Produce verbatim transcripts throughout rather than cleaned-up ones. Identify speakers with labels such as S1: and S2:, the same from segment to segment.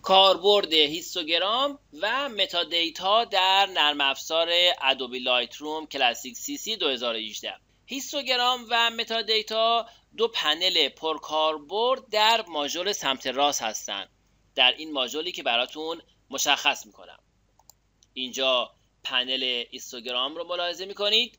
S1: کاربرد هیستوگرام و متا دیتا در نرم افزار ادوبی لایتروم کلاسیک سی سی دو هزار و هجده. هیستوگرام و متا دیتا دو پنل پرکاربرد در ماژول سمت راست هستند. در این ماژولی که براتون مشخص میکنم. اینجا پنل هیستوگرام رو ملاحظه میکنید.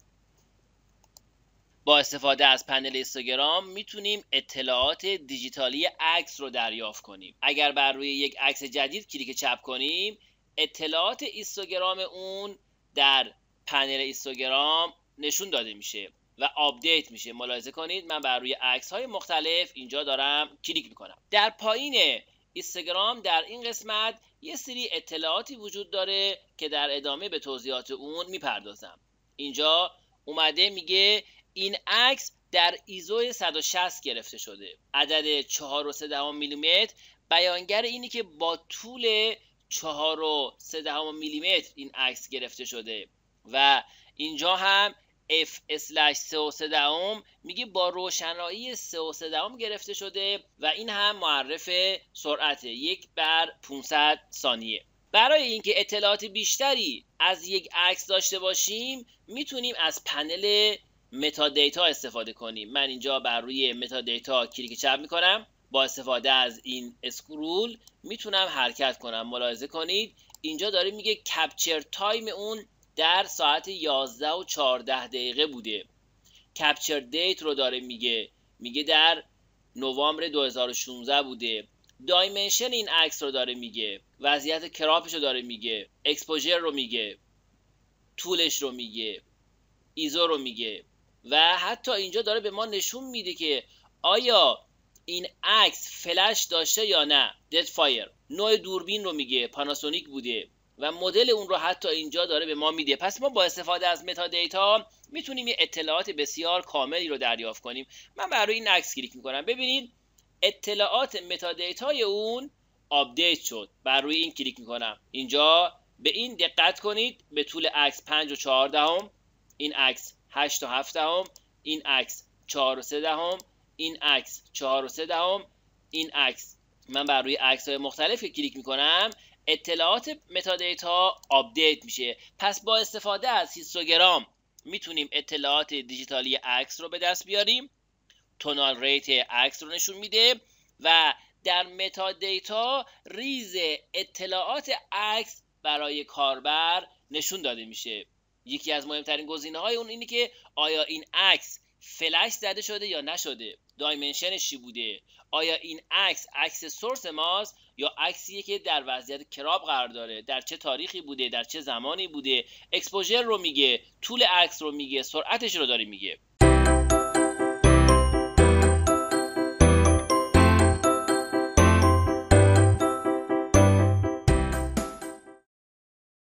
S1: با استفاده از پنل هیستوگرام میتونیم اطلاعات دیجیتالی عکس رو دریافت کنیم. اگر بر روی یک عکس جدید کلیک چپ کنیم، اطلاعات هیستوگرام اون در پنل هیستوگرام نشون داده میشه و آپدیت میشه. ملاحظه کنید من بر روی عکس های مختلف اینجا دارم کلیک میکنم. در پایین هیستوگرام در این قسمت یه سری اطلاعاتی وجود داره که در ادامه به توضیحات اون میپردازم. اینجا اومده میگه این عکس در ایزو صد و شصت گرفته شده. عدد چهار و سه دهم میلیمتر بیانگر اینی که با طول چهار و سه دهم میلیمتر این عکس گرفته شده و اینجا هم اف اسلش سه و سه دهم میگه با روشنایی سه و سه دهم گرفته شده و این هم معرف سرعت یک بر پانصد ثانیه. برای اینکه اطلاعات بیشتری از یک عکس داشته باشیم میتونیم از پنل متا دیتا استفاده کنیم. من اینجا بر روی متا دیتا کلیک چپ میکنم. با استفاده از این اسکرول میتونم حرکت کنم. ملاحظه کنید اینجا داره میگه کپچر تایم اون در ساعت یازده و چهارده دقیقه بوده. کپچر دیت رو داره میگه میگه در نوامبر دو هزار و شانزده بوده. دایمنشن این عکس رو داره میگه، وضعیت کراپش رو داره میگه، اکسپوژر رو میگه، طولش رو میگه، ایزو رو میگه و حتی اینجا داره به ما نشون میده که آیا این عکس فلش داشته یا نه. دد فایر. نوع دوربین رو میگه، پاناسونیک بوده و مدل اون رو حتی اینجا داره به ما میده. پس ما با استفاده از متا دیتا میتونیم یه اطلاعات بسیار کاملی رو دریافت کنیم. من بر روی این عکس کلیک میکنم. ببینید اطلاعات متا دیتای اون آپدیت شد. بر روی این کلیک میکنم. اینجا به این دقت کنید. به طول عکس پنج و چهار دهم، این عکس هشت و هفت دهم، این عکس چهار و سه دهم، این عکس چهار و سه دهم، این عکس. من بر روی عکس های مختلف کلیک میکنم. اطلاعات متا دیتا آپدیت میشه. پس با استفاده از هیستوگرام میتونیم اطلاعات دیجیتالی عکس رو به دست بیاریم. تونال ریت عکس رو نشون میده و در متا دیتا ریز اطلاعات عکس برای کاربر نشون داده میشه. یکی از مهمترین گزینه‌های اون اینه که آیا این عکس فلش زده شده یا نشده، دایمنشنش چی بوده، آیا این عکس عکس سورس ماست یا عکسیه که در وضعیت کراپ قرار داره، در چه تاریخی بوده، در چه زمانی بوده، اکسپوژر رو میگه، طول عکس رو میگه، سرعتش رو داره میگه.